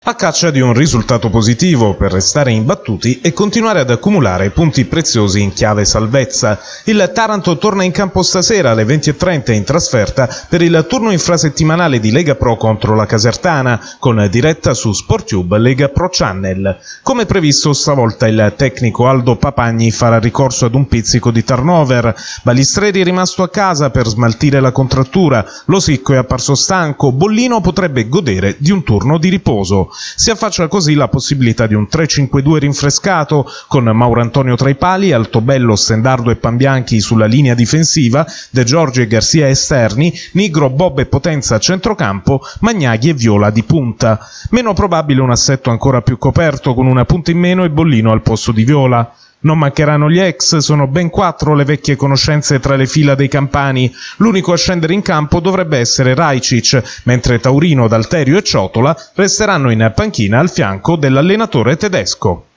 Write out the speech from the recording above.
A caccia di un risultato positivo per restare imbattuti e continuare ad accumulare punti preziosi in chiave salvezza. Il Taranto torna in campo stasera alle 20:30 in trasferta per il turno infrasettimanale di Lega Pro contro la Casertana, con diretta su SportTube Lega Pro Channel. Come previsto, stavolta il tecnico Aldo Papagni farà ricorso ad un pizzico di turnover. Balistreri è rimasto a casa per smaltire la contrattura, Losicco è apparso stanco, Bollino potrebbe godere di un turno di riposo. Si affaccia così la possibilità di un 3-5-2 rinfrescato, con Mauro Antonio tra i pali, Altobello, Stendardo e Pambianchi sulla linea difensiva, De Giorgi e Garcia esterni, Nigro, Bob e Potenza a centrocampo, Magnaghi e Viola di punta. Meno probabile un assetto ancora più coperto, con una punta in meno e Bollino al posto di Viola. Non mancheranno gli ex, sono ben 4 le vecchie conoscenze tra le fila dei campani. L'unico a scendere in campo dovrebbe essere Rajcic, mentre Taurino, Dalterio e Ciotola resteranno in panchina al fianco dell'allenatore tedesco.